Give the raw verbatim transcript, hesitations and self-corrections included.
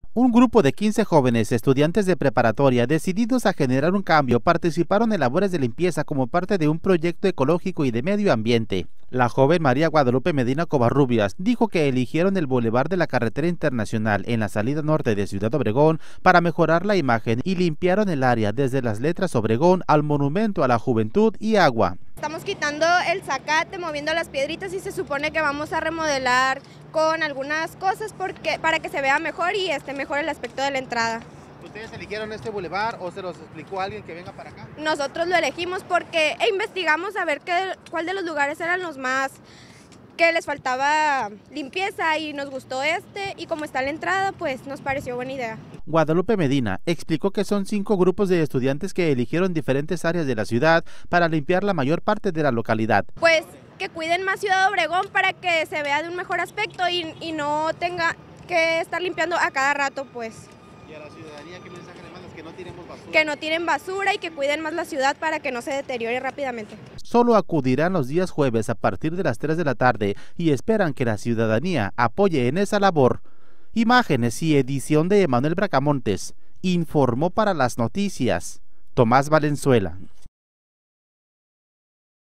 Un grupo de quince jóvenes estudiantes de preparatoria decididos a generar un cambio participaron en labores de limpieza como parte de un proyecto ecológico y de medio ambiente. La joven María Guadalupe Medina Covarrubias dijo que eligieron el bulevar de la carretera internacional en la salida norte de Ciudad Obregón para mejorar la imagen y limpiaron el área desde las letras Obregón al monumento a la juventud y agua. Estamos quitando el zacate, moviendo las piedritas y se supone que vamos a remodelar con algunas cosas porque, para que se vea mejor y esté mejor el aspecto de la entrada. ¿Ustedes eligieron este bulevar o se los explicó alguien que venga para acá? Nosotros lo elegimos porque e investigamos a ver qué, cuál de los lugares eran los más que les faltaba limpieza y nos gustó este y como está la entrada pues nos pareció buena idea. Guadalupe Medina explicó que son cinco grupos de estudiantes que eligieron diferentes áreas de la ciudad para limpiar la mayor parte de la localidad. Pues que cuiden más Ciudad Obregón para que se vea de un mejor aspecto y, y no tenga que estar limpiando a cada rato pues. ¿Y a la ciudadanía qué mensaje le mandas? Que no tiremos basura. Que no tiren basura y que cuiden más la ciudad para que no se deteriore rápidamente. Solo acudirán los días jueves a partir de las tres de la tarde y esperan que la ciudadanía apoye en esa labor. Imágenes y edición de Emanuel Bracamontes. Informó para las noticias Tomás Valenzuela.